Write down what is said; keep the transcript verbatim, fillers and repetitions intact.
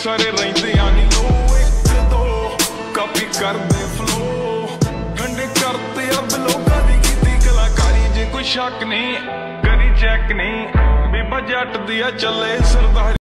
ਸਾਰੇ ਰਹਿੰਦਿਆਂ ਨੀ ਲੋ ਇੱਕ ਦੋ ਕਾਪੀ ਕਰਦੇ ਫਲੋ ਗੰਡੇ ਕਰਤੇ ਅਬ ਲੋਕਾਂ ਦੀ ਕੀਤੀ ਕਲਾਕਾਰੀ ਜੇ ਕੋਈ ਸ਼ੱਕ ਨਹੀਂ ਕਰੀ ਚੈੱਕ ਨਹੀਂ ਬੀਬਾ ਜੱਟ ਦੀ ਆ ਚੱਲੇ ਸਰਦਾਰੀ।